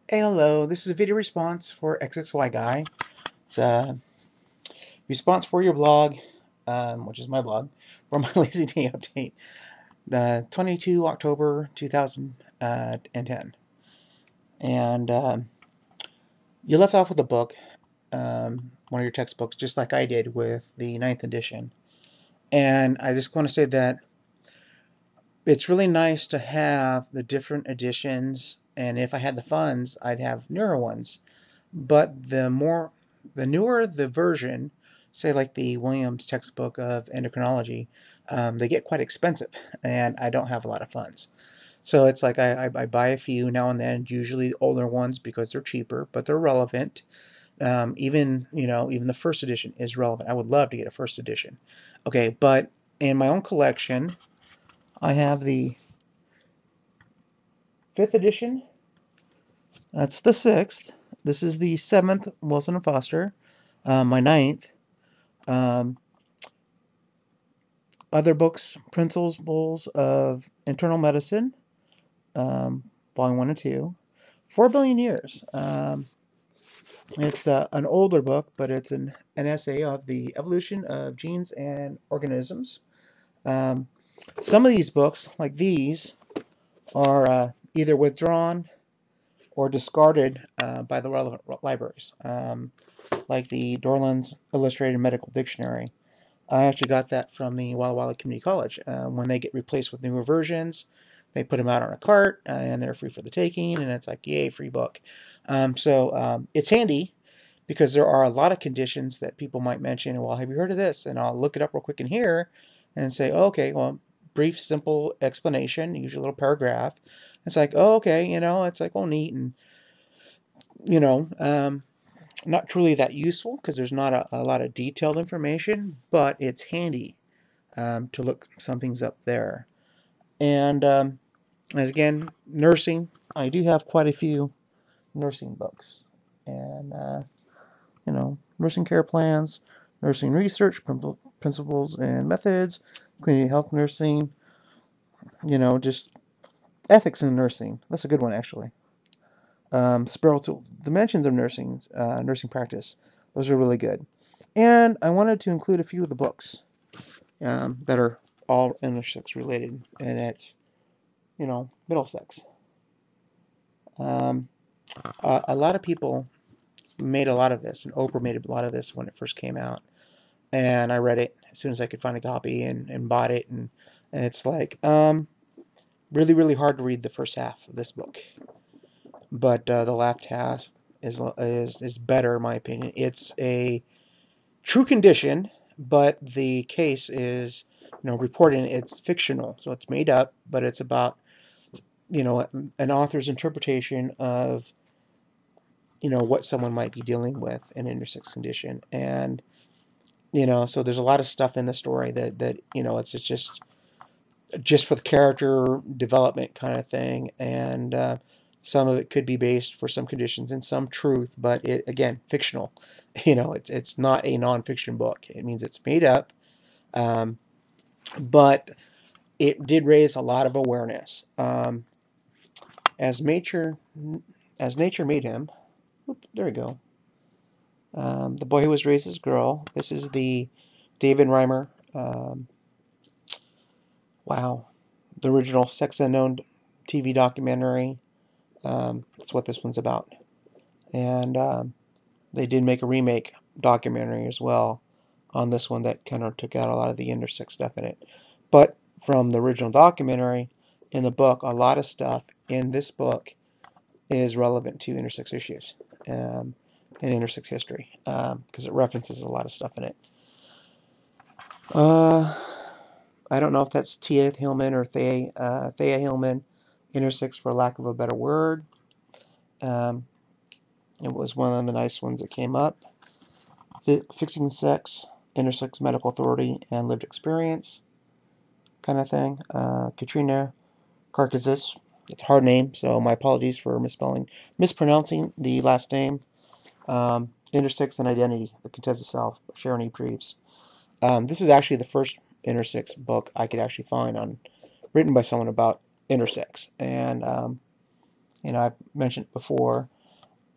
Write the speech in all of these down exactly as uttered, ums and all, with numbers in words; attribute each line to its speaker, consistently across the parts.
Speaker 1: Hey, hello, this is a video response for X X Y Guy. It's a response for your blog, um, which is my blog, for my Lazy Day update, the twenty-second of October two thousand ten. And um, you left off with a book, um, one of your textbooks, just like I did with the ninth edition. And I just want to say that it's really nice to have the different editions, and if I had the funds, I'd have newer ones. But the more, the newer the version, say like the Williams textbook of endocrinology, um, they get quite expensive, and I don't have a lot of funds. So it's like I, I, I buy a few now and then, usually older ones because they're cheaper, but they're relevant. Um, even, you know, even the first edition is relevant. I would love to get a first edition. Okay, but in my own collection, I have the fifth edition. That's the sixth. This is the seventh, Wilson and Foster. Uh, my ninth. Um, other books, Principles of Internal Medicine, um, Volume one and two. Four Billion Years. Um, it's uh, an older book, but it's an, an essay of the evolution of genes and organisms. Um, some of these books, like these, are uh, either withdrawn or discarded uh, by the relevant libraries, um, like the Dorland's Illustrated Medical Dictionary. I actually got that from the Walla Walla Community College. Uh, when they get replaced with newer versions, they put them out on a cart, uh, and they're free for the taking, and it's like, yay, free book. Um, so um, it's handy because there are a lot of conditions that people might mention. Well, have you heard of this? And I'll look it up real quick in here and say, oh, okay, well, brief, simple explanation, usually a little paragraph. It's like, oh, okay, you know, it's like, oh, neat, and, you know, um, not truly that useful because there's not a, a lot of detailed information, but it's handy um, to look some things up there. And um, as again, nursing, I do have quite a few nursing books. And, uh, you know, nursing care plans, nursing research, principles and methods, community health nursing, you know, just ethics in nursing. That's a good one, actually. Um, spiritual dimensions of nursing, uh, nursing practice. Those are really good. And I wanted to include a few of the books um, that are all intersex related, and it's, you know, Middlesex. Um, uh, a lot of people made a lot of this, and Oprah made a lot of this when it first came out. And I read it as soon as I could find a copy and, and bought it. And, and it's like, um, really, really hard to read the first half of this book. But uh, the last half is, is, is better, in my opinion. It's a true condition, but the case is, you know, reported. It's fictional, so it's made up, but it's about, you know, an author's interpretation of, you know, what someone might be dealing with in an intersex condition. And, you know, so there's a lot of stuff in the story that, that you know, it's, it's just just for the character development kind of thing. And uh, some of it could be based for some conditions in some truth, but it, again, fictional. You know, it's it's not a nonfiction book. It means it's made up, um, but it did raise a lot of awareness. Um, as nature, as nature made him. Whoop, there we go. Um, the boy who was raised as a girl. This is the David Reimer. Um, wow, the original Sex Unknown T V documentary. Um, that's what this one's about. And um, they did make a remake documentary as well on this one that kind of took out a lot of the intersex stuff in it. But from the original documentary, in the book, a lot of stuff in this book is relevant to intersex issues um, and intersex history because um, it references a lot of stuff in it. Uh, I don't know if that's Tia Hillman or Thea, uh, Thea Hillman, intersex for lack of a better word. Um, it was one of the nice ones that came up. Fi Fixing Sex, Intersex Medical Authority, and Lived Experience kind of thing. Uh, Katrina Karkazis. It's a hard name, so my apologies for misspelling, mispronouncing the last name. Um, Intersex and Identity, The Contessa Self, Sharon E. Preeves. Um, this is actually the first intersex book I could actually find on, written by someone about intersex. And, um, you know, I've mentioned before,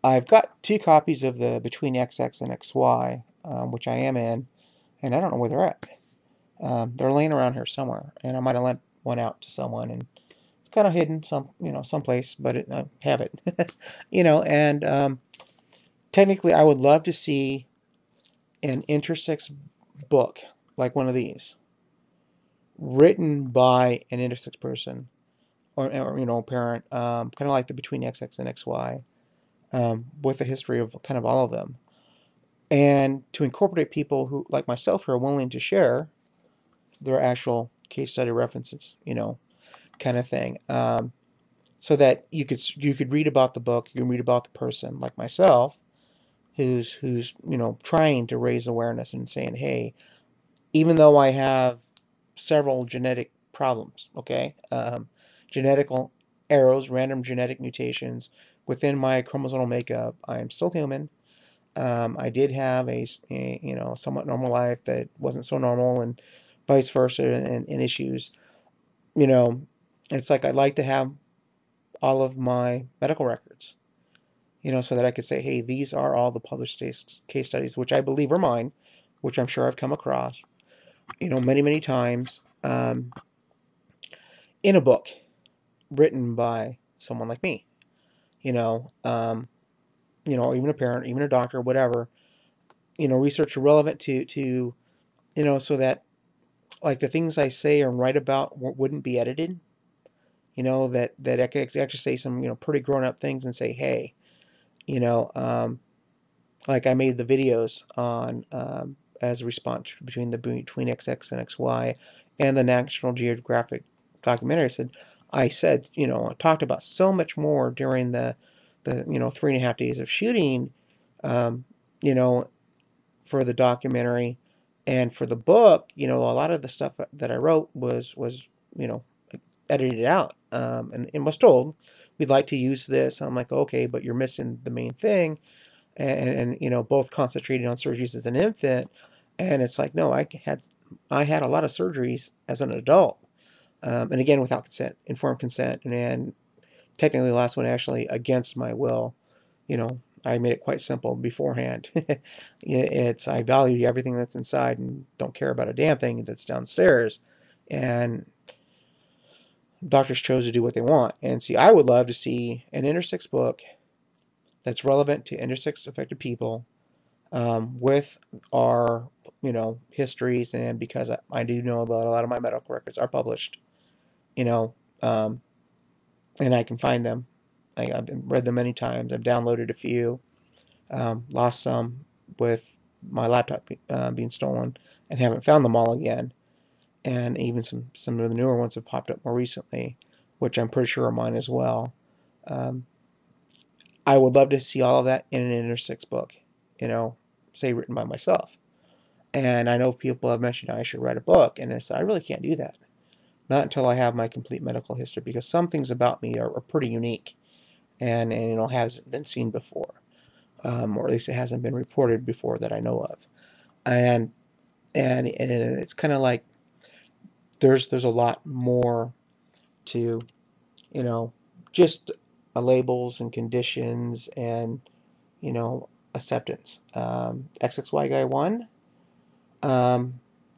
Speaker 1: I've got two copies of the Between X X and X Y, um, which I am in, and I don't know where they're at. Um, they're laying around here somewhere, and I might have lent one out to someone, and it's kind of hidden some, you know, someplace, but it, I have it, you know. And um, technically, I would love to see an intersex book like one of these, written by an intersex person, or, or you know, parent, um, kind of like the Between X X and X Y, um, with a history of kind of all of them, and to incorporate people who, like myself, who are willing to share their actual case study references, you know, kind of thing, um, so that you could you could read about the book, you can read about the person, like myself, who's who's you know trying to raise awareness and saying, hey, even though I have several genetic problems, okay, um, genetic errors, random genetic mutations within my chromosomal makeup, I am still human. Um, I did have a, a, you know, somewhat normal life that wasn't so normal, and vice versa, and, and issues. You know, it's like I'd like to have all of my medical records, you know, so that I could say, hey, these are all the published case studies, which I believe are mine, which I'm sure I've come across, you know, many, many times, um, in a book written by someone like me, you know, um, you know, even a parent, even a doctor, whatever, you know, research relevant to, to, you know, so that like the things I say and write about wouldn't be edited, you know, that, that I could actually say some, you know, pretty grown up things and say, hey, you know, um, like I made the videos on, um, as a response between the Between X X and X Y and the National Geographic documentary. I said, I said, you know, I talked about so much more during the, the, you know, three and a half days of shooting, um, you know, for the documentary, and for the book, you know, a lot of the stuff that I wrote was, was, you know, edited out, um, and, and was told, we'd like to use this. I'm like, okay, but you're missing the main thing. And, and you know, both concentrating on surgeries as an infant. And it's like, no, I had, I had a lot of surgeries as an adult. Um, and again, without consent, informed consent. And, and technically the last one actually against my will. You know, I made it quite simple beforehand. It's, I value everything that's inside and don't care about a damn thing that's downstairs. And doctors chose to do what they want. And see, I would love to see an intersex book that's relevant to intersex affected people, um, with our, you know, histories, and because I, I do know that a lot of my medical records are published, you know, um, and I can find them. I, I've read them many times. I've downloaded a few, um, lost some with my laptop uh, being stolen, and haven't found them all again. And even some, some of the newer ones have popped up more recently, which I'm pretty sure are mine as well. Um, I would love to see all of that in an intersex book, you know, say written by myself. And I know people have mentioned I should write a book, and I said I really can't do that. Not until I have my complete medical history, because some things about me are, are pretty unique, and, and you know, hasn't been seen before, um, or at least it hasn't been reported before that I know of. And and, and it's kind of like there's there's a lot more to, you know, just uh, labels and conditions and, you know, acceptance. Um, X X Y Guy one. Um,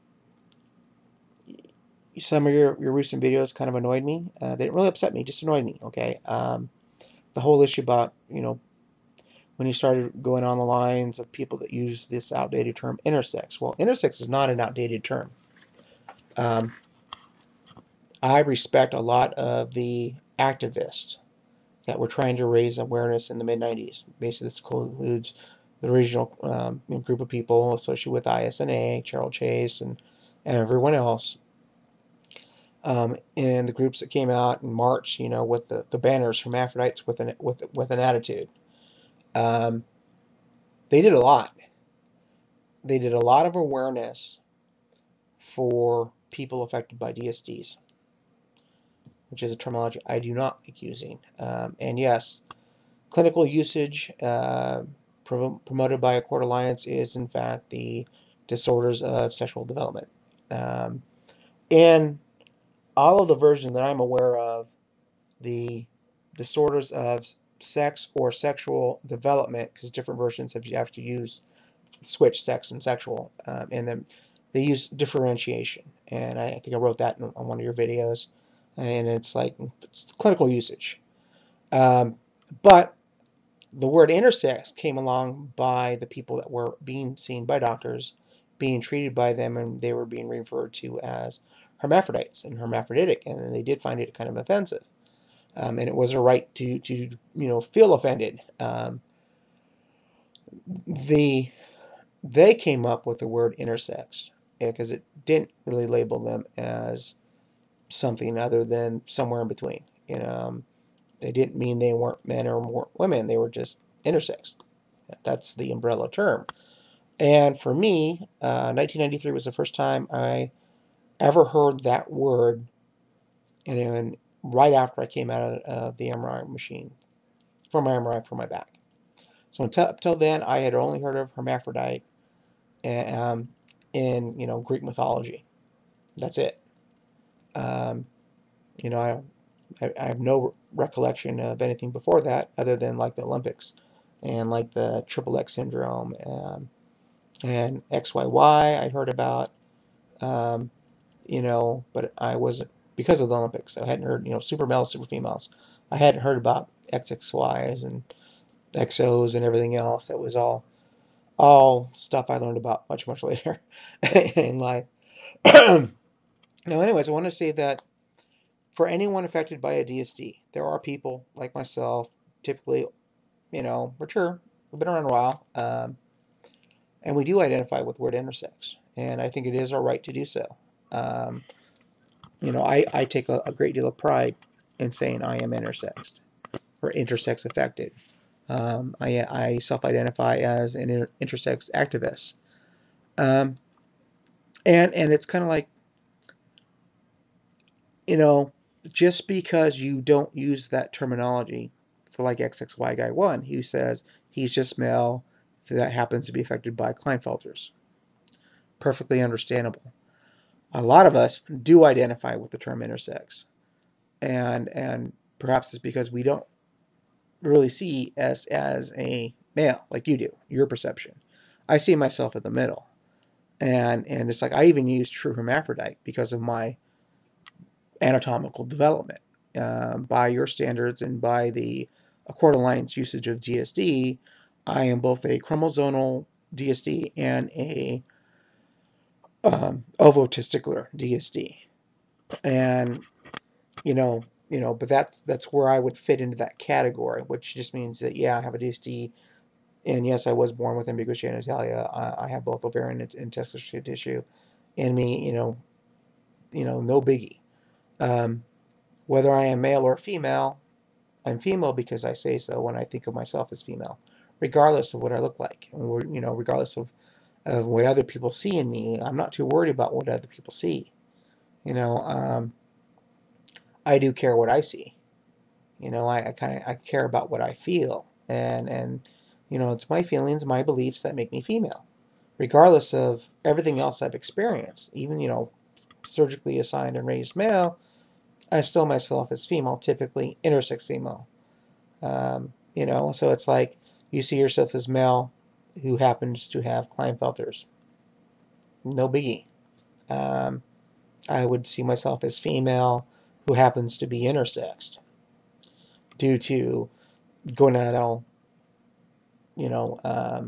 Speaker 1: some of your, your recent videos kind of annoyed me. Uh, they didn't really upset me, just annoyed me, okay? Um, the whole issue about, you know, when you started going on the lines of people that use this outdated term intersex. Well, intersex is not an outdated term. Um, I respect a lot of the activists that were trying to raise awareness in the mid nineties. Basically, this includes the original um, group of people associated with I S N A, Cheryl Chase, and, and everyone else. Um, and the groups that came out in March, you know, with the, the banners from Hermaphrodites with an with with an attitude. Um, they did a lot. They did a lot of awareness for people affected by D S Ds, which is a terminology I do not like using. Um, and yes, clinical usage uh, pro promoted by Accord Alliance is in fact the disorders of sexual development. Um, and all of the versions that I'm aware of, the disorders of sex or sexual development, because different versions have you have to use switch sex and sexual, um, and then they use differentiation. And I think I wrote that in, on one of your videos, and it's like it's clinical usage. Um, but the word intersex came along by the people that were being seen by doctors, being treated by them, and they were being referred to as hermaphrodites and hermaphroditic, and they did find it kind of offensive. Um, and it was a right to, to you know, feel offended. Um, the they came up with the word intersex because it didn't really label them as something other than somewhere in between. You know, um, they didn't mean they weren't men or weren't women. They were just intersex. That's the umbrella term. And for me, uh, nineteen ninety-three was the first time I ever heard that word, and then right after I came out of uh, the M R I machine for my M R I for my back. So until, up till then, I had only heard of hermaphrodite and, um, in you know Greek mythology. That's it. Um, you know, I, I, I have no recollection of anything before that other than like the Olympics and like the triple X syndrome, um, and X Y Y I'd heard about, um, you know, but I wasn't, because of the Olympics, I hadn't heard, you know, super males, super females. I hadn't heard about X X Ys and X Os and everything else. That was all all stuff I learned about much, much later in life. Now, anyways, I want to say that for anyone affected by a D S D, there are people like myself, typically, you know, mature, we've been around a while, um, and we do identify with word intersex, and I think it is our right to do so. Um, you know, I, I take a, a great deal of pride in saying I am intersexed or intersex affected. Um, I, I self-identify as an inter intersex activist. Um, and, and it's kind of like, you know, just because you don't use that terminology for like X X Y guy one, who says he's just male that happens to be affected by Klinefelters. Perfectly understandable. A lot of us do identify with the term intersex, and and perhaps it's because we don't really see us as a male like you do, your perception. I see myself in the middle, and and it's like I even use true hermaphrodite because of my anatomical development. Uh, by your standards and by the Accord Alliance usage of D S D, I am both a chromosomal D S D and a um, ovotesticular D S D, and you know, you know, but that's that's where I would fit into that category, which just means that yeah, I have a D S D, and yes, I was born with ambiguous genitalia. I, I have both ovarian and, and testicular tissue in me. You know, you know, no biggie. Um, whether I am male or female, I'm female because I say so when I think of myself as female, regardless of what I look like, or you know, regardless of of what other people see in me. I'm not too worried about what other people see. You know, um, I do care what I see. You know, I, I kind of I care about what I feel, and and you know, it's my feelings, my beliefs that make me female, regardless of everything else I've experienced. Even you know, surgically assigned and raised male, I still myself as female, typically intersex female. Um, you know, so it's like you see yourself as male who happens to have Klinefelters. No biggie. Um, I would see myself as female who happens to be intersexed due to gonadal, you know, um,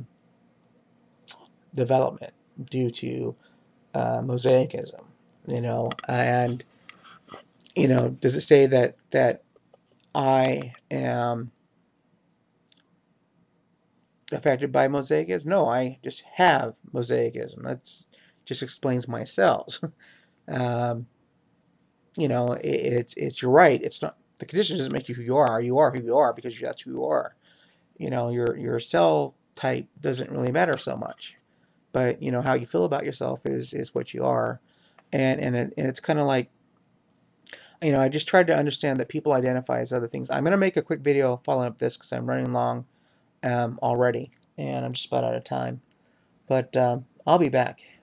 Speaker 1: development, due to uh, mosaicism, you know, and you know, does it say that that I am affected by mosaicism? No, I just have mosaicism. That's just explains my cells. um, you know, it, it's it's you're right. It's not the condition doesn't make you who you are. You are who you are because that's who you are. You know, your your cell type doesn't really matter so much, but you know how you feel about yourself is is what you are, and and, it, and it's kind of like, you know, I just tried to understand that people identify as other things. I'm gonna make a quick video following up this because I'm running long um, already, and I'm just about out of time. But um, I'll be back.